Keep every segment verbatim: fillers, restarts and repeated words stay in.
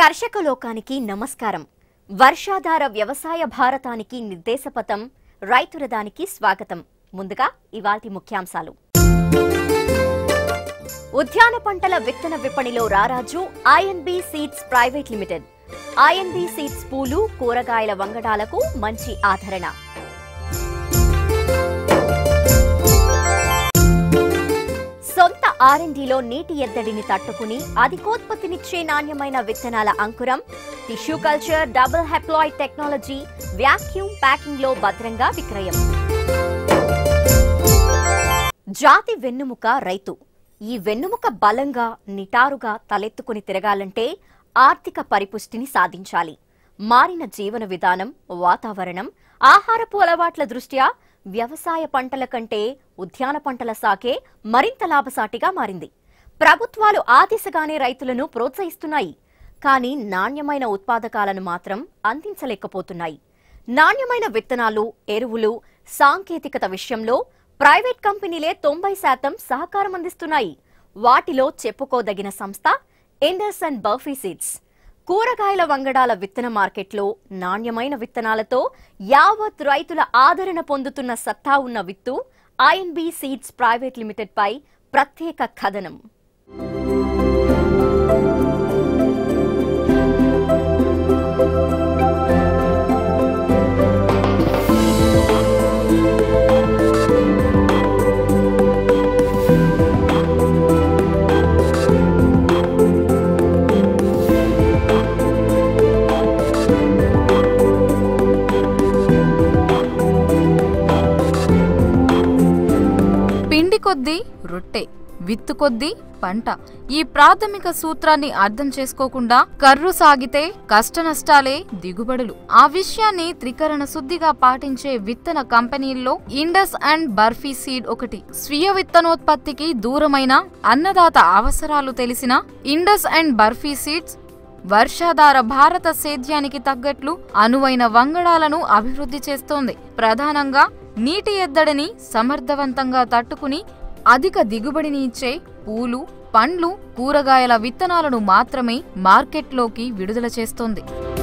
కర్షక లోకానికి నమస్కారం. వర్షాధార వ్యవసాయ భారతానికి నిర్దేశపథం రైతురదానికి స్వాగతం. ముందుగా ఇవాల్టి ముఖ్యాంశాలు. ఉద్యాన పంటల విత్తన విపణిలో రారాజు INB seeds private limited. INB seeds పూలు, కూరగాయల వంగడాలకు మంచి ఆదరణ. సొంత ఆర్ఎండ్డిలో నీటి ఎద్దడిని తట్టుకుని అధికోత్పత్తినిచ్చే నాణ్యమైన విత్తనాల అంకురం tissue culture double haploid technology vacuum packing లో భద్రంగా విక్రయం. జాతి వెన్నుముక రైతు. ఈ వెన్నుముక బలంగా నిటారుగా తలెత్తుకుని తిరగాలంటే ఆర్థిక పరిపుష్టిని సాధించాలి. మారిన జీవన విధానం, వాతావరణం, ఆహారపు అలవాట్ల దృష్ట్యా వ్యవసాయ పంటల కంటే ఉద్యాన పంటల సాగే మరింత లాభసాటిగా మారింది. ప్రభుత్వాలు ఆ దిశగానే రైతులను ప్రోత్సహిస్తున్నాయి. కానీ నాణ్యమైన ఉత్పాదకాలను మాత్రం అందించలేకపోతున్నాయి. నాణ్యమైన విత్తనాలు, ఎరువులు, సాంకేతికత విషయంలో ప్రైవేట్ కంపెనీలే తొంభై శాతం సహకారం అందిస్తున్నాయి. వాటిలో చెప్పుకోదగిన సంస్థ ఇండస్ అండ్ బర్ఫీ సీడ్స్. కూరగాయల వంగడాల విత్తన మార్కెట్లో నాణ్యమైన విత్తనాలతో యావత్ రైతుల ఆదరణ పొందుతున్న సత్తా ఉన్న విత్తు ఐఎన్బి సీడ్స్ ప్రైవేట్ లిమిటెడ్ పై ప్రత్యేక కథనం. పిండి కొద్దీ రొట్టె, విత్తు కొద్దీ పంట. ఈ ప్రాథమిక సూత్రాన్ని అర్థం చేసుకోకుండా కర్రు సాగితే కష్టనష్టాలే దిగుబడులు. ఆ విషయాన్ని త్రికరణ శుద్ధిగా పాటించే విత్తన కంపెనీల్లో ఇండస్ అండ్ బర్ఫీ సీడ్ ఒకటి. స్వీయ విత్తనోత్పత్తికి దూరమైన అన్నదాత అవసరాలు తెలిసిన ఇండస్ అండ్ బర్ఫీ సీడ్స్ వర్షాధార భారత సేద్యానికి తగ్గట్లు అనువైన వంగడాలను అభివృద్ధి చేస్తోంది. ప్రధానంగా నీటి ఎద్దడిని సమర్థవంతంగా తట్టుకుని అధిక దిగుబడిని ఇచ్చే పూలు, పండ్లు, కూరగాయల విత్తనాలను మాత్రమే మార్కెట్లోకి విడుదల చేస్తోంది.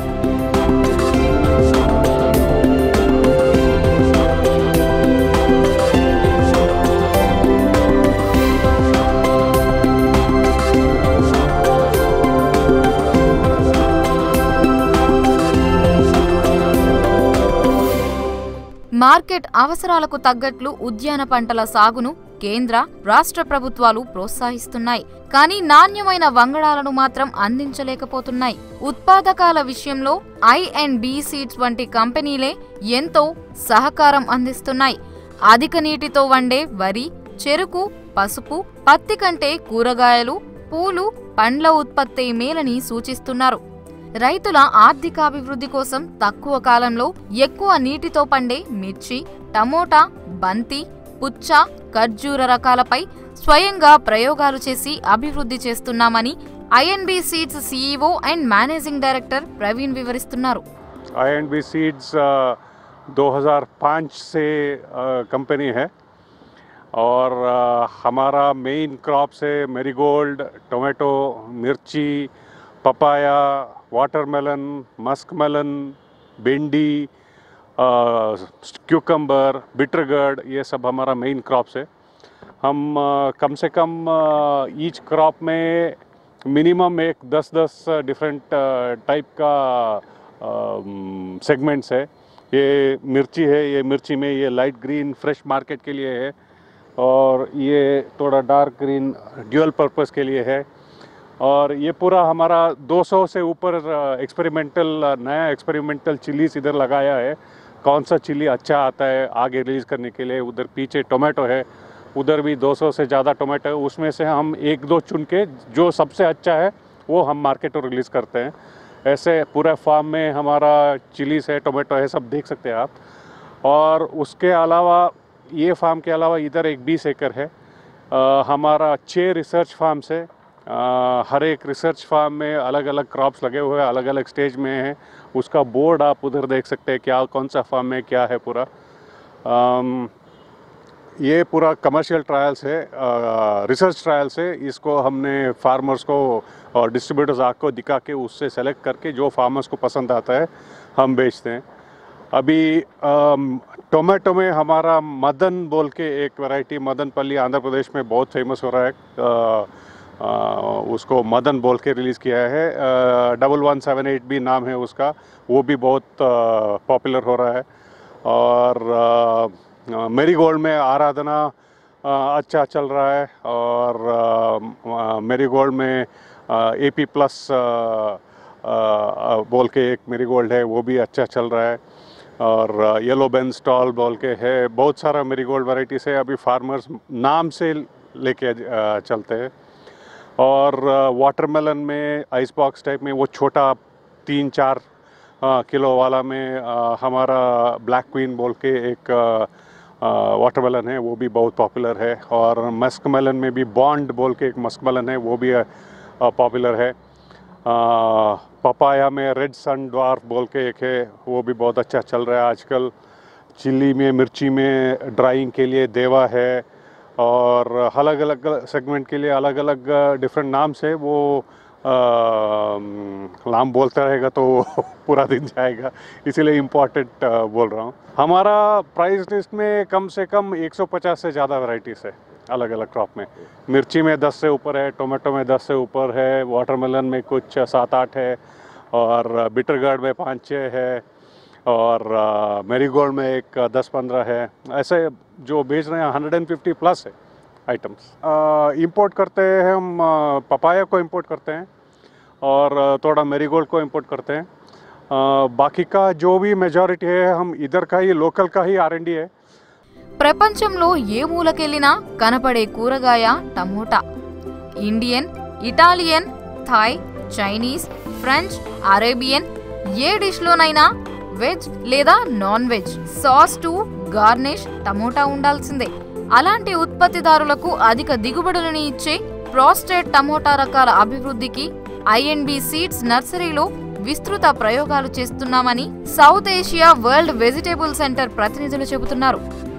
మార్కెట్ అవసరాలకు తగ్గట్లు ఉద్యాన పంటల సాగును కేంద్ర, రాష్ట్ర ప్రభుత్వాలు ప్రోత్సహిస్తున్నాయి. కానీ నాణ్యమైన వంగడాలను మాత్రం అందించలేకపోతున్నాయి. ఉత్పాదకాల విషయంలో ఐ అండ్ బి సీడ్స్ వంటి కంపెనీలే ఎంతో సహకారం అందిస్తున్నాయి. అధిక నీటితో వండే వరి, చెరుకు, పసుపు, పత్తి కంటే కూరగాయలు, పూలు, పండ్ల ఉత్పత్తి మేలని సూచిస్తున్నారు. రైతుల ఆర్థికాభివృద్ధి కోసం తక్కువ కాలంలో ఎక్కువ నీటితో పండే మిర్చి, టమోటా, బంతి, పుచ్చ, ఖర్జూర రకాలపై స్వయంగా ప్రయోగాలు చేసి అభివృద్ధి చేస్తున్నామని INB seeds CEO and managing director Praveen వివరిస్తున్నారు. ఐఎన్బి సీడ్స్ दो हज़ार पाँच से कंपनी है और हमारा मेन क्रॉप से मैरीगोल्ड, टोमेटो, मिर्ची, पपाया, वाटरमेलन, मस्कमेलन, भिंडी, क्यूकम्बर, बिटरगर्ड, ये सब हमारा मेन क्रॉप्स है. हम uh, कम से कम ईच uh, क्रॉप में मिनिमम एक दस दस डिफरेंट टाइप का सेगमेंट्स uh, है. ये मिर्ची है, ये मिर्ची में ये लाइट ग्रीन फ्रेश मार्केट के लिए है और ये थोड़ा डार्क ग्रीन ड्यूअल पर्पस के लिए है. और ये पूरा हमारा दो सौ से ऊपर एक्सपेरिमेंटल नया एक्सपेरिमेंटल चिलीज इधर लगाया है. कौन सा चिली अच्छा आता है आगे रिलीज़ करने के लिए. उधर पीछे टोमेटो है, उधर भी दो सौ से ज़्यादा टोमेटो है. उसमें से हम एक दो चुन के जो सबसे अच्छा है वो हम मार्केट में रिलीज़ करते हैं. ऐसे पूरा फार्म में हमारा चिलीज है, टोमेटो है, सब देख सकते हैं आप. और उसके अलावा ये फार्म के अलावा इधर एक बीस एकड़ है. आ, हमारा छः रिसर्च फार्म्स है. आ, हर एक रिसर्च फार्म में अलग अलग क्रॉप्स लगे हुए हैं, अलग अलग स्टेज में हैं. उसका बोर्ड आप उधर देख सकते हैं क्या कौन सा फार्म में क्या है पूरा. आम, ये पूरा कमर्शियल ट्रायल्स है, रिसर्च ट्रायल्स है। इसको हमने फार्मर्स को और डिस्ट्रीब्यूटर्स आग को दिखा के उससे सेलेक्ट करके जो फार्मर्स को पसंद आता है हम बेचते हैं। अभी टोमेटो में हमारा मदन बोल के एक वैरायटी मदनपल्ली आंध्र प्रदेश में बहुत फेमस हो रहा है, आ, आ, उसको मदन बोल के रिलीज़ किया है। डबल वन सेवन एट भी नाम है उसका, वो भी बहुत पॉपुलर हो रहा है। और मेरीगोल्ड में आराधना आ, अच्छा चल रहा है। और मेरीगोल्ड में ए पी प्लस बोल के एक मेरीगोल्ड है, वो भी अच्छा चल रहा है। और येलो बेन स्टॉल बोल के है, बहुत सारा मेरीगोल्ड वैराइटीज़ है। अभी फार्मर्स नाम से लेके चलते हैं। और वाटरमेलन में आइस बॉक्स टाइप में वो छोटा तीन चार किलो वाला में आ, हमारा ब्लैक क्वीन बोल के एक वाटरमेलन है, वो भी बहुत पॉपुलर है। और मस्क मेलन में भी बॉन्ड बोल के एक मस्क मेलन है, वो भी पॉपुलर है। पपाया में रेड सन ड्वार्फ बोल के एक है, वो भी बहुत अच्छा चल रहा है आजकल। चिल्ली में मिर्ची में ड्राइंग के लिए देवा है। और अलग अलग सेगमेंट के लिए अलग अलग डिफरेंट नाम से वो नाम बोलता रहेगा तो पूरा दिन जाएगा, इसीलिए इम्पोर्टेंट बोल रहा हूँ। हमारा प्राइस लिस्ट में कम से कम एक सौ पचास से ज़्यादा वैरायटीज़ है अलग अलग क्रॉप में। मिर्ची में दस से ऊपर है, टोमेटो में दस से ऊपर है, वाटरमेलन में कुछ सात आठ है, और बिटर गार्ड में पाँच छः है, और मेरीगोल्ड में एक दस पंद्रह है। ऐसे जो बेच रहे हैं हंड्रेड एंड फिफ्टी प्लस है आइटम्स। इंपोर्ट करते हैं हम, पपाया को इंपोर्ट करते हैं और थोड़ा मेरीगोल्ड को इंपोर्ट करते हैं। आ, बाकी का जो भी मेजॉरिटी है हम इधर का ही लोकल का ही आर एंड डी है। ప్రపంచంలో ఏ మూలకెళ్లినా కనపడే కూరగాయ tomato. Indian, Italian, Thai, Chinese, French, Arabian ఏ డిష్లోనైనా వెజ్ లేదా non veg sauce to garnish tomato ఉండాల్సిందే. అలాంటి ఉత్పత్తిదారులకు అధిక దిగుబడులను ఇచ్చే ప్రోస్టేట్ టమోటా రకాల అభివృద్ధికి ఐఎన్బి సీడ్స్ నర్సరీలో విస్తృత ప్రయోగాలు చేస్తున్నామని South Asia World Vegetable Center ప్రతినిధులు చెబుతున్నారు.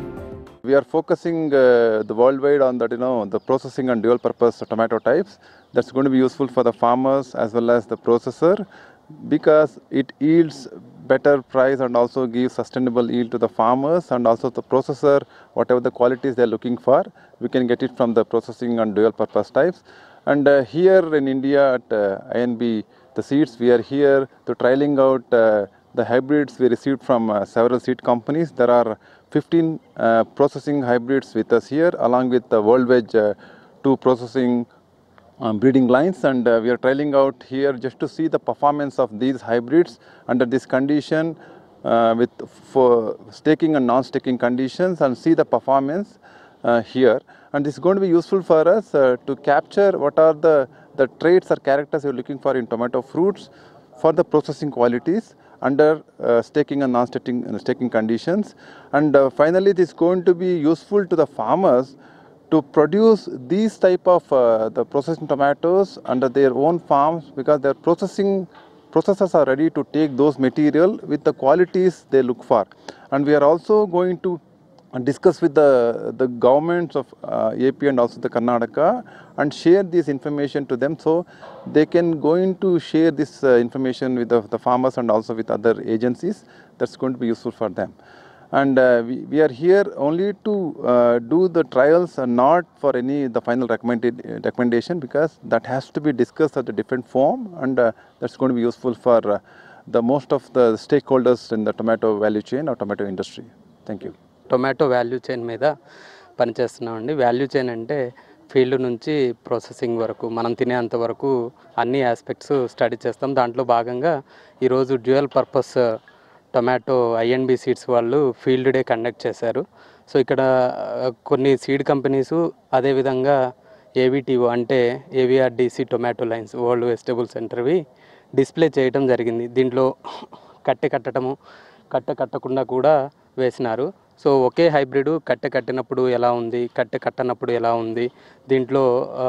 We are focusing uh, the worldwide on that, you know, the processing and dual purpose tomato types. That's going to be useful for the farmers as well as the processor, because it yields better price and also gives sustainable yield to the farmers, and also the processor, whatever the qualities they are looking for, we can get it from the processing and dual purpose types. And uh, here in India at uh, I N B the seeds, we are here to trialing out uh, the hybrids we received from uh, several seed companies. There are fifteen uh, processing hybrids with us here, along with the World Veg uh, two processing um, breeding lines, and uh, we are trialing out here just to see the performance of these hybrids under this condition uh, with for staking and non-staking conditions, and see the performance uh, here. And this is going to be useful for us uh, to capture what are the, the traits or characters we are looking for in tomato fruits for the processing qualities under uh, staking and non-staking uh, staking conditions. And uh, finally, this is going to be useful to the farmers to produce these type of uh, the processing tomatoes under their own farms, because their processing processors are ready to take those material with the qualities they look for. And we are also going to discuss with the the governments of uh, A P and also the Karnataka and share this information to them, so they can going to share this uh, information with the, the farmers and also with other agencies. That's going to be useful for them. And uh, we, we are here only to uh, do the trials and not for any the final recommended uh, recommendation, because that has to be discussed at a different form, and uh, that's going to be useful for uh, the most of the stakeholders in the tomato value chain or tomato industry. Thank you. Tomato value chain మీద పనిచేస్తున్నామండి. Value chain అంటే field నుంచి processing వరకు మనం తినేంత వరకు అన్ని aspects study చేస్తాం. దాంట్లో భాగంగా ఈరోజు dual purpose tomato INB seeds వాళ్ళు ఫీల్డ్ డే కండక్ట్ చేశారు. సో ఇక్కడ కొన్ని సీడ్ కంపెనీసు, అదేవిధంగా ఏవిటిఓ అంటే AVRDC tomato lines world vegetable సెంటర్వి డిస్ప్లే చేయడం జరిగింది. దీంట్లో కట్టె కట్టడము, కట్టె కట్టకుండా కూడా వేసినారు. సో ఒకే హైబ్రిడ్ కట్టె కట్టినప్పుడు ఎలా ఉంది, కట్టె కట్టనప్పుడు ఎలా ఉంది, దీంట్లో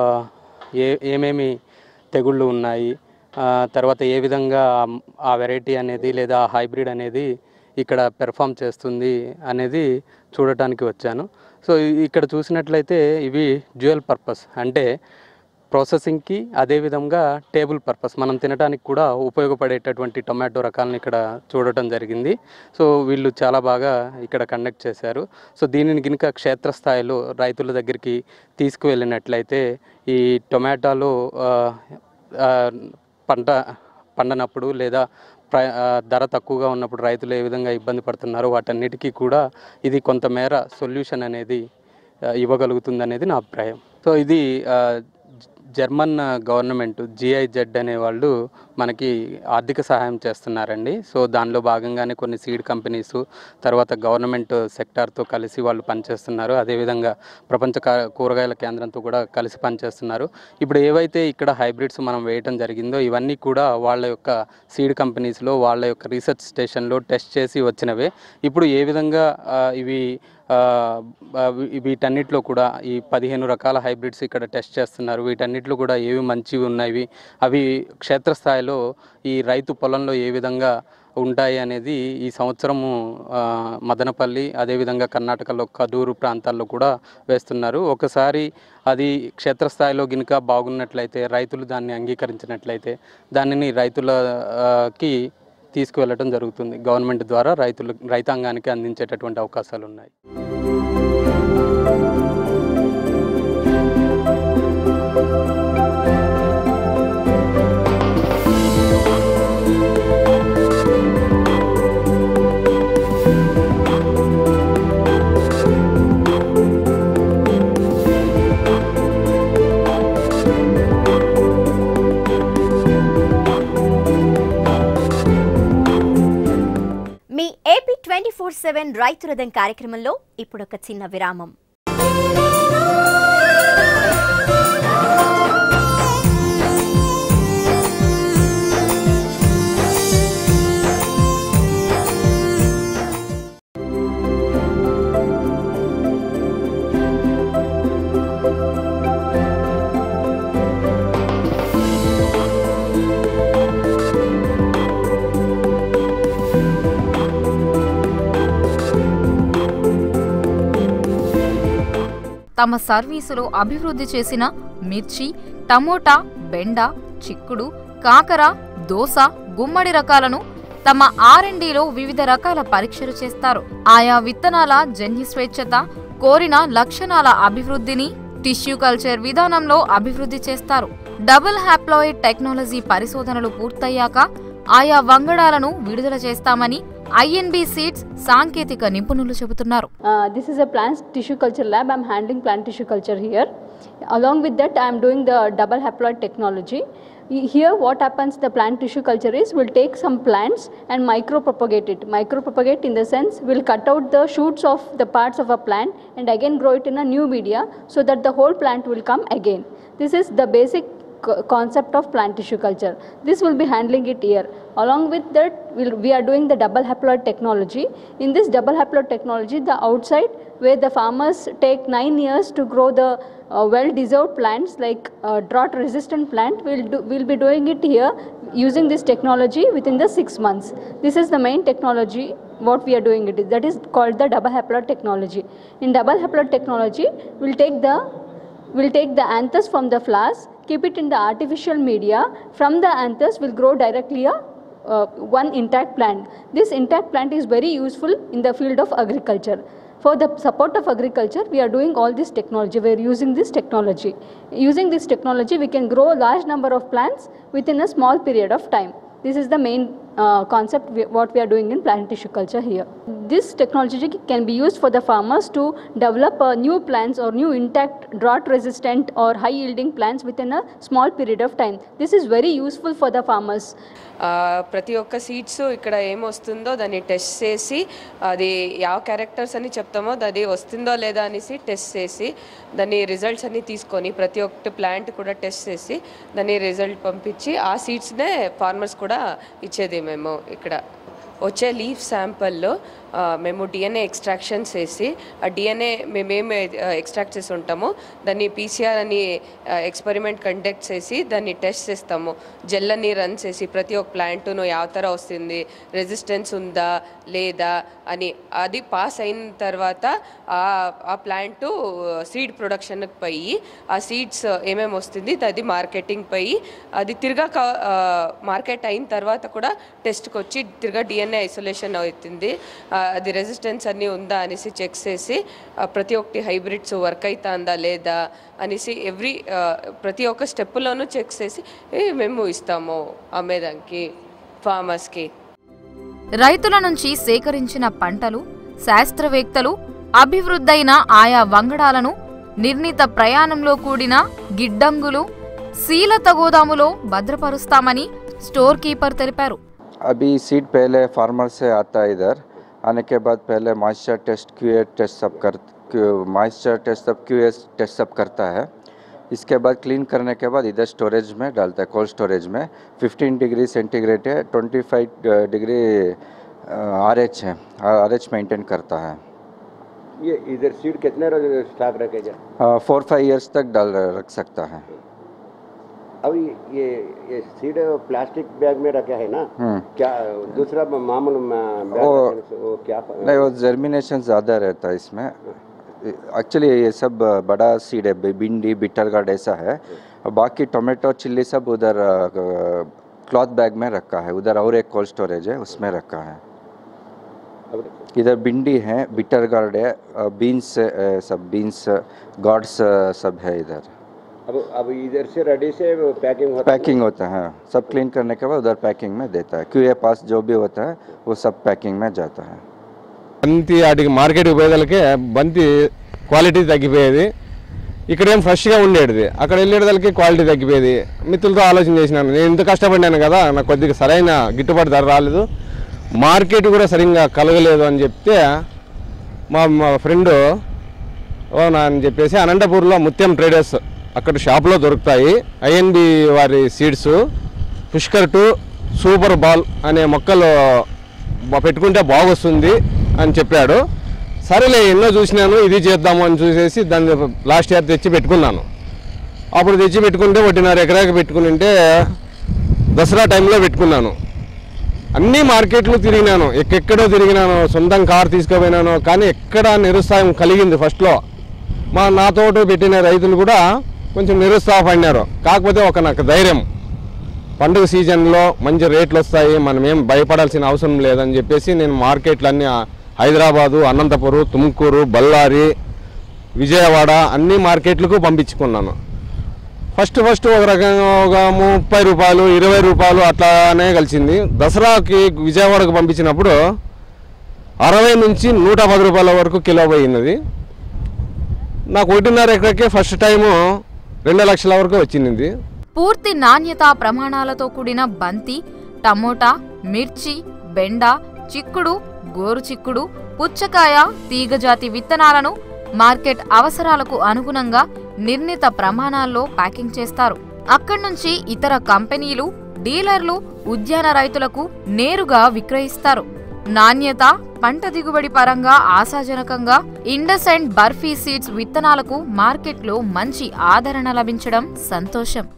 ఏ ఏమేమి తెగుళ్ళు ఉన్నాయి, తర్వాత ఏ విధంగా ఆ వెరైటీ అనేది లేదా హైబ్రిడ్ అనేది ఇక్కడ పెర్ఫామ్ చేస్తుంది అనేది చూడటానికి వచ్చాను. సో ఇక్కడ చూసినట్లయితే ఇవి డ్యూయల్ పర్పస్, అంటే ప్రాసెసింగ్కి అదేవిధంగా టేబుల్ పర్పస్ మనం తినడానికి కూడా ఉపయోగపడేటటువంటి టొమాటో రకాలను ఇక్కడ చూడటం జరిగింది. సో వీళ్ళు చాలా బాగా ఇక్కడ కండక్ట్ చేశారు. సో దీనిని గినక క్షేత్రస్థాయిలో రైతుల దగ్గరికి తీసుకువెళ్ళినట్లయితే ఈ టొమాటోలు పంట పండనప్పుడు లేదా ప్ర ధర తక్కువగా ఉన్నప్పుడు రైతులు ఏ విధంగా ఇబ్బంది పడుతున్నారో వాటన్నిటికీ కూడా ఇది కొంతమేర సొల్యూషన్ అనేది ఇవ్వగలుగుతుంది అనేది నా అభిప్రాయం. సో ఇది జర్మన్ గవర్నమెంట్ జిఐజెడ్ అనే వాళ్ళు మనకి ఆర్థిక సహాయం చేస్తున్నారండి. సో దానిలో భాగంగానే కొన్ని సీడ్ కంపెనీస్, తర్వాత గవర్నమెంట్ సెక్టార్తో కలిసి వాళ్ళు పనిచేస్తున్నారు. అదేవిధంగా ప్రపంచ కూరగాయల కేంద్రంతో కూడా కలిసి పనిచేస్తున్నారు. ఇప్పుడు ఏవైతే ఇక్కడ హైబ్రిడ్స్ మనం వేయటం జరిగిందో ఇవన్నీ కూడా వాళ్ళ యొక్క సీడ్ కంపెనీస్లో వాళ్ళ యొక్క రీసెర్చ్ స్టేషన్లో టెస్ట్ చేసి వచ్చినవే. ఇప్పుడు ఏ విధంగా ఇవి వీటన్నిటిలో కూడా ఈ పదిహేను రకాల హైబ్రిడ్స్ ఇక్కడ టెస్ట్ చేస్తున్నారు. వీటన్నిటిలో కూడా ఏవి మంచివి ఉన్నాయి, అవి క్షేత్రస్థాయిలో ఈ రైతు పొలంలో ఏ విధంగా ఉంటాయి అనేది ఈ సంవత్సరము మదనపల్లి అదేవిధంగా కర్ణాటకలో కదూరు ప్రాంతాల్లో కూడా వేస్తున్నారు. ఒకసారి అది క్షేత్రస్థాయిలో గినక బాగున్నట్లయితే, రైతులు దాన్ని అంగీకరించినట్లయితే దానిని రైతులకి తీసుకువెళ్ళటం జరుగుతుంది. గవర్నమెంట్ ద్వారా రైతులు రైతాంగానికి అందించేటటువంటి అవకాశాలు ఉన్నాయి. ఏపీ ట్వంటీ ఫోర్ సెవెన్ రైతు రథం కార్యక్రమంలో ఇప్పుడు ఒక చిన్న విరామం. తమ సర్వీసులో అభివృద్ధి చేసిన మిర్చి, టమోటా, బెండ, చిక్కుడు, కాకర, దోస, గుమ్మడి రకాలను తమ ఆర్ అండ్ డిలో వివిధ రకాల పరీక్షలు చేస్తారు. ఆయా విత్తనాల జన్యు స్వేచ్ఛత, కోరిన లక్షణాల అభివృద్ధిని టిష్యూ కల్చర్ విధానంలో అభివృద్ధి చేస్తారు. డబుల్ హ్యాప్లాయిడ్ టెక్నాలజీ పరిశోధనలు పూర్తయ్యాక ఆయా వంగడాలను విడుదల చేస్తామని I N B Seeds సాంకేతిక నిపుణులు చెబుతున్నారు. This is a plant tissue culture lab. I am handling plant tissue culture here. Along with that, I am doing the double haploid technology. Here what happens, the plant tissue culture is, we'll take some plants and micro propagate it. Micro propagate in the sense we'll cut out the shoots of the parts of a plant and again grow it in a new media so that the whole plant will come again. This is the basic concept of plant tissue culture. This will be handling it here. Along with that, we'll, we are doing the double haploid technology. In this double haploid technology, the outside where the farmers take nine years to grow the uh, well-deserved plants like uh, drought-resistant plant, we'll, do, we'll be doing it here using this technology within the six months. This is the main technology what we are doing it. That is called the double haploid technology. In double haploid technology, we'll take the we'll take the anthers from the flowers, keep it in the artificial media. From the anthers will grow directly a uh, one intact plant. This intact plant is very useful in the field of agriculture. For the support of agriculture, we are doing all this technology. We are using this technology. Using this technology, we can grow a large number of plants within a small period of time. This is the main uh, concept we, what we are doing in plant tissue culture here. This technology can be used for the farmers to develop uh, new plants or new intact drought resistant or high yielding plants within a small period of time. This is very useful for the farmers. ప్రతి ఒక్క seeds ఇక్కడ ఏమొస్తుందో దాన్ని test చేసి అది ಯಾವ characters అని చెప్తామో అది వస్తుందో లేదా అనేసి టెస్ట్ చేసి దాని రిజల్ట్స్ అన్ని తీసుకొని ప్రతి ఒక్క ప్లాంట్ కూడా టెస్ట్ చేసి దాని రిజల్ట్ పంపించి ఆ సీడ్స్నే ఫార్మర్స్ కూడా ఇచ్చేది మేము ఇక్కడ. వచ్చే లీఫ్ శాంపుల్లో మేము డిఎన్ఏ ఎక్స్ట్రాక్షన్స్ చేసి ఆ డిఎన్ఏ మేమేమి ఎక్స్ట్రాక్ట్ చేసి ఉంటామో దాన్ని పీసీఆర్ అని ఎక్స్పెరిమెంట్ కండక్ట్ చేసి దాన్ని టెస్ట్ చేస్తాము. జెల్ అని రన్ చేసి ప్రతి ఒక్క ప్లాంట్ను యావతర వస్తుంది, రెసిస్టెన్స్ ఉందా లేదా అని అది పాస్ అయిన తర్వాత ఆ ప్లాంట్ సీడ్ ప్రొడక్షన్కి పోయి ఆ సీడ్స్ ఏమేమి వస్తుంది అది మార్కెటింగ్ పోయి అది తిరగా మార్కెట్ అయిన తర్వాత కూడా టెస్ట్కి వచ్చి తిరగా డిఎన్ఏ ఐసోలేషన్ అవుతుంది. అది రెసిస్టెన్స్ అన్నీ ఉందా అనేసి చెక్ చేసి ప్రతి ఒక్కటి హైబ్రిడ్స్ వర్క్ అవుతుందా లేదా అనేసి ఎవ్రీ ప్రతి ఒక్క స్టెప్లోనూ చెక్ చేసి మేము ఇస్తాము అమ్మేదానికి ఫార్మర్స్కి. రైతుల నుంచి సేకరించిన పంటలు శాస్త్రవేత్తలు అభివృద్ధైన ఆయా వంగడాలను నిర్ణీత ప్రయాణంలో కూడిన గిడ్డంగులు శీలత గోదాములో భద్రపరుస్తామని స్టోర్ కీపర్ తెలిపారు. अभी सीड पहले फार्मर से आता है, इधर आने के बाद पहले मॉइस्चर टेस्ट क्यूए टेस्ट सब कर मॉइस्चर टेस्ट सब क्यूए टेस्ट सब करता है. इसके बाद क्लीन करने के बाद इधर स्टोरेज में डालता है, कोल्ड स्टोरेज में. पंद्रह डिग्री सेंटीग्रेड है, पच्चीस डिग्री आरएच है, आरएच मेंटेन करता है. ये इधर सीड कितने स्टॉक रखेगा? फोर फाइव इयर्स तक डाल रख सकता है. अभी ये ये सीड प्लास्टिक बैग में रखा है ना, क्या दूसरा मामूल बैग वो, वो क्या नहीं, वो जर्मिनेशन ज़्यादा रहता है इसमें. एक्चुअली ये सब बड़ा सीड है, भिंडी बिटर गार्ड ऐसा है. बाकी टोमेटो चिल्ली सब उधर क्लॉथ बैग में रखा है. उधर और एक कोल्ड स्टोरेज है, उसमें रखा है. इधर भिंडी है, बिटर गार्ड है, बीन्स सब बीन्स गार्ड्स सब है इधर. अब अब इधर से रेडी से पैकिंग होता पैकिंग होता है. सब क्लीन करने के बाद उधर पैकिंग में देता है. क्यूए पास जो भी होता है वो सब पैकिंग में जाता है. బంతి వాటికి మార్కెట్కి పోయేదానికి బంతి క్వాలిటీ తగ్గిపోయేది. ఇక్కడేం ఫ్రెష్గా ఉండేది, అక్కడ వెళ్ళేదానికి క్వాలిటీ తగ్గిపోయేది. మిత్రులతో ఆలోచన చేసినాను, నేను ఇంత కష్టపడినాను కదా, నాకు కొద్దిగా సరైన గిట్టుబాటు ధర రాలేదు, మార్కెట్ కూడా సరిగ్గా కలగలేదు అని చెప్తే మా మా ఫ్రెండు ఓనా అని చెప్పేసి అనంతపూర్లో ముత్యం ట్రేడర్స్ అక్కడ షాప్లో దొరుకుతాయి ఐఎన్బి వారి seeds, Pushkar two super ball అనే మొక్కలు పెట్టుకుంటే బాగొస్తుంది అని చెప్పాడు. సరేలే ఎన్నో చూసినాను, ఇది చేద్దాము అని చూసేసి దాన్ని లాస్ట్ ఇయర్ తెచ్చి పెట్టుకున్నాను. అప్పుడు తెచ్చి పెట్టుకుంటే ఒకటిన్నర ఎకరాకి పెట్టుకుంటే దసరా టైంలో పెట్టుకున్నాను. అన్ని మార్కెట్లు తిరిగినాను, ఎక్కడెక్కడో తిరిగినాను, సొంతం కారు తీసుకుపోయినాను, కానీ ఎక్కడ నిరుత్సాహం కలిగింది. ఫస్ట్లో మా నా తోట పెట్టిన రైతులు కూడా కొంచెం నిరుత్సాహపడినారు. కాకపోతే ఒక నాకు ధైర్యం, పండుగ సీజన్లో మంచి రేట్లు వస్తాయి, మనం ఏం భయపడాల్సిన అవసరం లేదని చెప్పేసి నేను మార్కెట్లన్నీ హైదరాబాదు, అనంతపురం, తుమ్కూరు, బళ్ళారి, విజయవాడ అన్ని మార్కెట్లకు పంపించుకున్నాను. ఫస్ట్ ఫస్ట్ ఒక రకంగా ఒక ముప్పై రూపాయలు ఇరవై రూపాయలు అట్లానే కలిసింది. దసరాకి విజయవాడకు పంపించినప్పుడు అరవై నుంచి నూట పది రూపాయల వరకు కిలో పోయినది. నాకు ఒకటిన్నర ఎకరకే ఫస్ట్ టైము రెండు లక్షల వరకు వచ్చింది. పూర్తి నాణ్యతా ప్రమాణాలతో కూడిన బంతి, టమోటా, మిర్చి, బెండ, చిక్కుడు, గోరు చిక్కుడు, పుచ్చకాయ, తీగజాతి విత్తనాలను మార్కెట్ అవసరాలకు అనుగుణంగా నిర్ణీత ప్రమాణాల్లో ప్యాకింగ్ చేస్తారు. అక్కడి నుంచి ఇతర కంపెనీలు, డీలర్లు ఉద్యాన రైతులకు నేరుగా విక్రయిస్తారు. నాణ్యత, పంట దిగుబడి పరంగా ఆశాజనకంగా ఇండస్ అండ్ బర్ఫీ సీడ్స్ విత్తనాలకు మార్కెట్లో మంచి ఆదరణ లభించడం సంతోషం.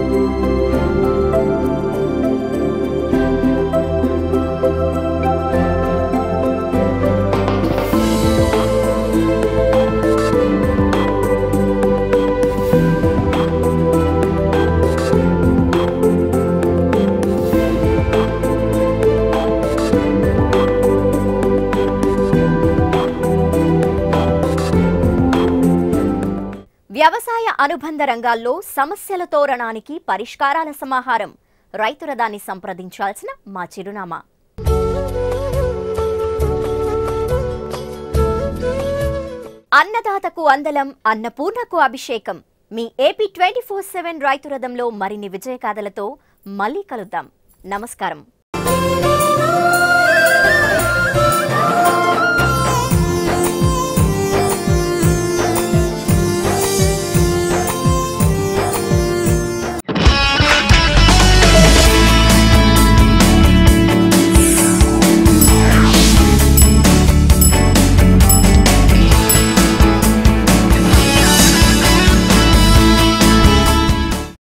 వ్యవసాయ అనుబంధ రంగాల్లో సమస్యల తోరణానికి పరిష్కారాల సమాహారం. రైతురదాన్ని సంప్రదించాల్సిన మా చిరునామా. అన్నదాతకు అందలం, అన్నపూర్ణకు అభిషేకం. మీ ఏపీ ట్వంటీ ఫోర్ సెవెన్ రైతురథంలో మరిన్ని విజయగాథలతో మళ్ళీ కలుద్దాం. నమస్కారం.